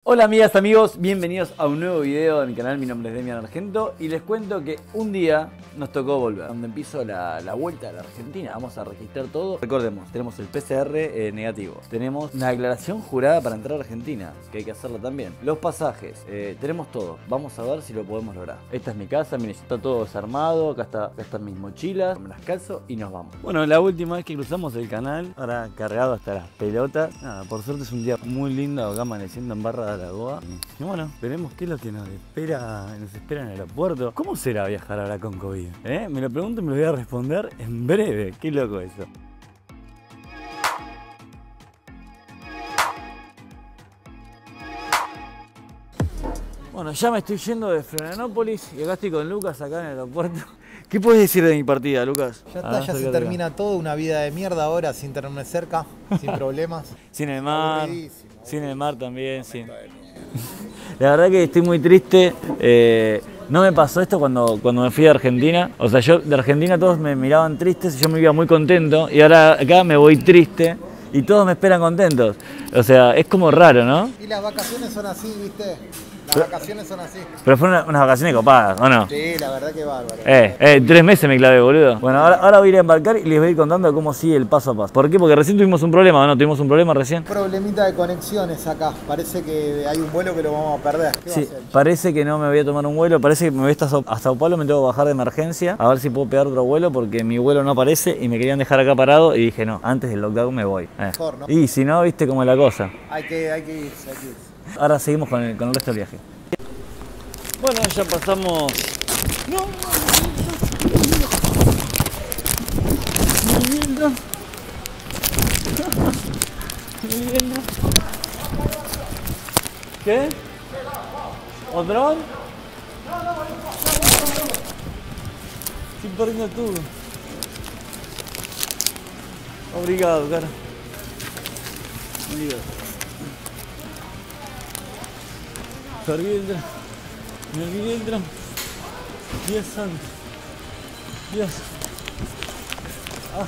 Hola amigas, amigos, bienvenidos a un nuevo video en mi canal. Mi nombre es Demian Argento y les cuento que un día nos tocó volver. Donde empiezo la vuelta a la Argentina, vamos a registrar todo. Recordemos, tenemos el PCR negativo. Tenemos una declaración jurada para entrar a Argentina, que hay que hacerlo también. Los pasajes, tenemos todo. Vamos a ver si lo podemos lograr. Esta es mi casa, miren, está todo desarmado. Acá están mis mochilas, me las calzo y nos vamos. Bueno, la última vez que cruzamos el canal, ahora cargado hasta las pelotas. Nada, por suerte es un día muy lindo acá amaneciendo en Barra de Lagoa. Y bueno, veremos qué es lo que nos espera en el aeropuerto. ¿Cómo será viajar ahora con COVID? Me lo pregunto y me lo voy a responder en breve. Qué loco eso. Bueno, ya me estoy yendo de Florianópolis y acá estoy con Lucas acá en el aeropuerto. ¿Qué puedes decir de mi partida, Lucas? Ya está, ya se termina todo, una vida de mierda ahora, sin tenerme cerca, sin problemas. Sin el mar, sin el mar también, sin... La verdad que estoy muy triste. No me pasó esto cuando me fui de Argentina. O sea, yo de Argentina todos me miraban tristes y yo me iba muy contento. Y ahora acá me voy triste y todos me esperan contentos. O sea, es como raro, ¿no? Y las vacaciones son así, ¿viste? Las vacaciones son así. Pero fueron unas vacaciones copadas, ¿o no? Sí, la verdad que bárbaro. 3 meses me clavé, boludo. Bueno, ahora voy a ir a embarcar y les voy a ir contando cómo sigue el paso a paso. ¿Por qué? Porque recién tuvimos un problema, ¿no? Tuvimos un problema recién. Problemita de conexiones acá. Parece que hay un vuelo que lo vamos a perder. ¿Qué Sí, va a hacer? parece que no me voy a tomar un vuelo. Parece que me voy a Sao Paulo, me tengo que bajar de emergencia. A ver si puedo pegar otro vuelo porque mi vuelo no aparece y me querían dejar acá parado. Y dije, no, antes del lockdown me voy. Mejor, ¿no? Y si no, viste cómo es la cosa. Hay que irse, Ahora seguimos con el resto del viaje. Bueno, ya pasamos... ¡No! ¿Qué? ¿Otro? Estoy perdiendo todo. Obrigado, cara. Obrigado. Cargué el tren. Me olvidé el tren. Dios santo. Dios. Ah.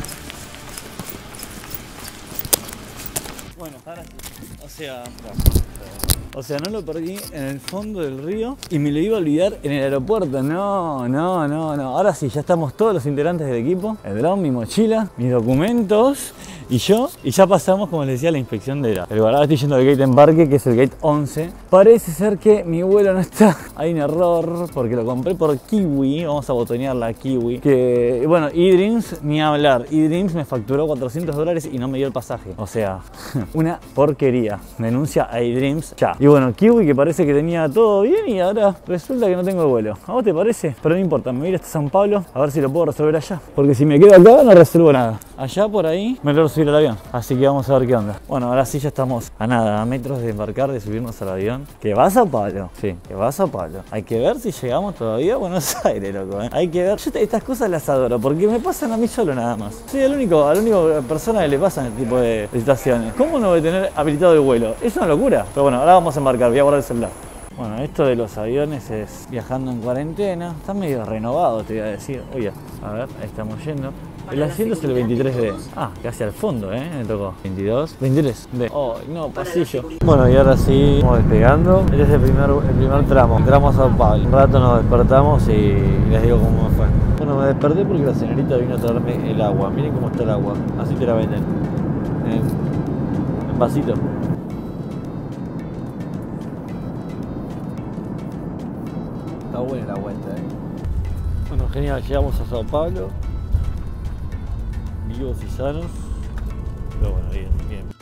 Bueno, ahora sí. O sea, no lo perdí en el fondo del río y me lo iba a olvidar en el aeropuerto. No. Ahora sí, ya estamos todos los integrantes del equipo. El dron, mi mochila, mis documentos y yo. Y ya pasamos, como les decía, la inspección de la... Pero ahora estoy yendo al gate de embarque, que es el gate 11. Parece ser que mi vuelo no está. Hay un error porque lo compré por Kiwi. Vamos a botonear la Kiwi. Que, bueno, eDreams, ni hablar. eDreams me facturó $400 y no me dio el pasaje. O sea, una porquería. Denuncia a eDreams ya. Y bueno, Kiwi, que parece que tenía todo bien y ahora resulta que no tengo el vuelo. ¿A vos te parece? Pero no importa, me voy a ir hasta San Pablo a ver si lo puedo resolver allá. Porque si me quedo acá no resuelvo nada. Allá por ahí me logro subir al avión. Así que vamos a ver qué onda. Bueno, ahora sí ya estamos a nada, a metros de embarcar, de subirnos al avión. ¿Que va a Sao Paulo? Sí, que va a Sao Paulo. Hay que ver si llegamos todavía a Buenos Aires, loco. Hay que ver. Yo estas cosas las adoro porque me pasan a mí solo nada más. Soy la única persona que le pasan este tipo de situaciones. ¿Cómo no voy a tener habilitado el vuelo? Es una locura. Pero bueno, ahora vamos a embarcar, voy a guardar el celular. Bueno, esto de los aviones es viajando en cuarentena. Está medio renovado, te voy a decir. Oye, a ver, ahí estamos yendo. El asiento es el 23D. Ah, casi al fondo, me tocó. 22, 23D. Oh, no, pasillo. Bueno, y ahora sí, vamos despegando. Este es el primer tramo. Entramos a Sao Paulo. Un rato nos despertamos y les digo cómo me fue. Bueno, me desperté porque la señorita vino a traerme el agua. Miren cómo está el agua. Así te la venden. En vasito. Está buena la vuelta, Bueno, genial, llegamos a Sao Paulo. Vivos y sanos. Pero bueno, bien.